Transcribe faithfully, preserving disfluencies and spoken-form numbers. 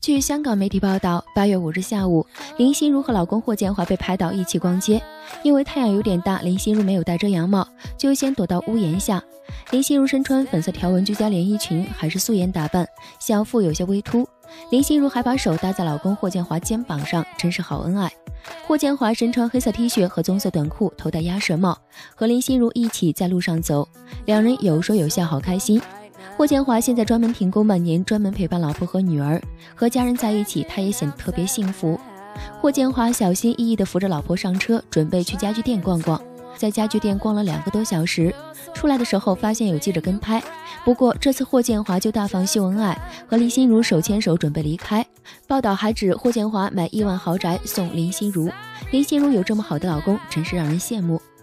据香港媒体报道，八月五日下午，林心如和老公霍建华被拍到一起逛街。因为太阳有点大，林心如没有戴遮阳帽，就先躲到屋檐下。林心如身穿粉色条纹居家连衣裙，还是素颜打扮，小腹有些微凸。林心如还把手搭在老公霍建华肩膀上，真是好恩爱。霍建华身穿黑色 T 恤和棕色短裤，头戴鸭舌帽，和林心如一起在路上走，两人有说有笑，好开心。霍建华现在专门停工半年，专门陪伴老婆和女儿，和家人在一起，他也显得特别幸福。霍建华小心翼翼地扶着老婆上车，准备去家具店逛逛。在家具店逛了两个多小时，出来的时候发现有记者跟拍，不过这次霍建华就大方秀恩爱，和林心如手牵手准备离开。报道还指霍建华买亿万豪宅送林心如，林心如有这么好的老公，真是让人羡慕。